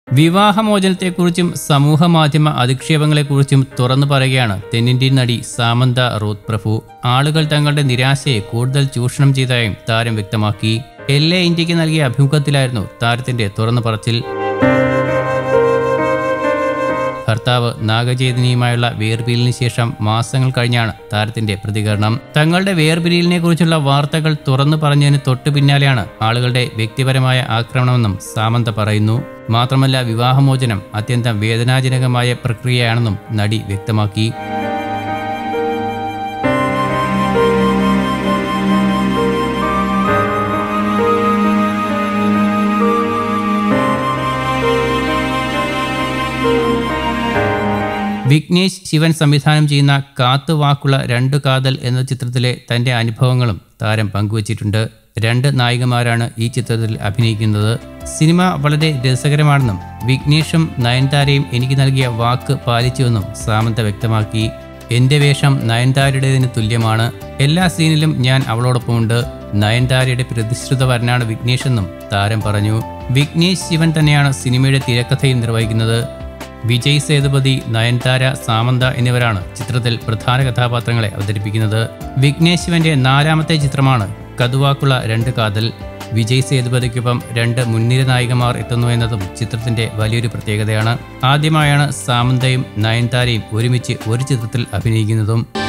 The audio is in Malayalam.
വിവാഹമോചനത്തെക്കുറിച്ചും സമൂഹ മാധ്യമ അധിക്ഷേപങ്ങളെക്കുറിച്ചും തുറന്നു പറയുകയാണ് തെന്നിന്ത്യൻ നടി സാമന്ത റൂത്ത് പ്രഭു. ആളുകൾ തങ്ങളുടെ നിരാശയെ കൂടുതൽ ചൂഷണം ചെയ്തതായും താരം വ്യക്തമാക്കി. LA ഇന്ത്യക്ക് നൽകിയ അഭിമുഖത്തിലായിരുന്നു താരത്തിന്റെ തുറന്നു പറച്ചിൽ. ഭർത്താവ് നാഗചൈതന്യയുമായുള്ള വേർപിരിയലിന് ശേഷം മാസങ്ങൾ കഴിഞ്ഞാണ് താരത്തിന്റെ പ്രതികരണം. തങ്ങളുടെ വേർപിരിയലിനെ കുറിച്ചുള്ള വാർത്തകൾ തുറന്നു പറഞ്ഞതിന് തൊട്ടു പിന്നാലെയാണ് ആളുകളുടെ വ്യക്തിപരമായ ആക്രമണമെന്നും സാമന്ത പറയുന്നു. മാത്രമല്ല, വിവാഹമോചനം അത്യന്തം വേദനാജനകമായ പ്രക്രിയയാണെന്നും നടി വ്യക്തമാക്കി. വിഘ്നേഷ് ശിവൻ സംവിധാനം ചെയ്യുന്ന കാത്തുവാക്കുള്ള രണ്ടു കാതൽ എന്ന ചിത്രത്തിലെ തന്റെ അനുഭവങ്ങളും താരം പങ്കുവച്ചിട്ടുണ്ട്. 2 നായികമാരാണ് ഈ ചിത്രത്തിൽ അഭിനയിക്കുന്നത്. സിനിമ വളരെ രസകരമാണെന്നും വിഘ്നേഷും നയൻതാരയും എനിക്ക് നൽകിയ വാക്ക് പാലിച്ചുവെന്നും സാമന്ത വ്യക്തമാക്കി. എന്റെ വേഷം നയൻതാരയുടേതിന് തുല്യമാണ്. എല്ലാ സീനിലും ഞാൻ അവളോടൊപ്പമുണ്ട്. നയൻതാരയുടെ പ്രതിശ്രുത വരനാണ് വിഘ്നേഷ് എന്നും താരം പറഞ്ഞു. വിഘ്നേഷ് ശിവൻ തന്നെയാണ് സിനിമയുടെ തിരക്കഥയും നിർവഹിക്കുന്നത്. വിജയ് സേതുപതി, നയൻതാര, സാമന്ത എന്നിവരാണ് ചിത്രത്തിൽ പ്രധാന കഥാപാത്രങ്ങളെ അവതരിപ്പിക്കുന്നത്. വിഘ്നേഷ് ശിവന്റെ 4ാമത്തെ ചിത്രമാണ് കതുവാക്കുള്ള രണ്ട് കാതൽ. വിജയ് സേതുപതിക്കൊപ്പം 2 മുൻനിര നായികമാർ എത്തുന്നു എന്നതും ചിത്രത്തിന്റെ വലിയൊരു പ്രത്യേകതയാണ്. ആദ്യമായാണ് സാമന്തയും നയൻതാരയും ഒരുമിച്ച് ഒരു ചിത്രത്തിൽ അഭിനയിക്കുന്നതും.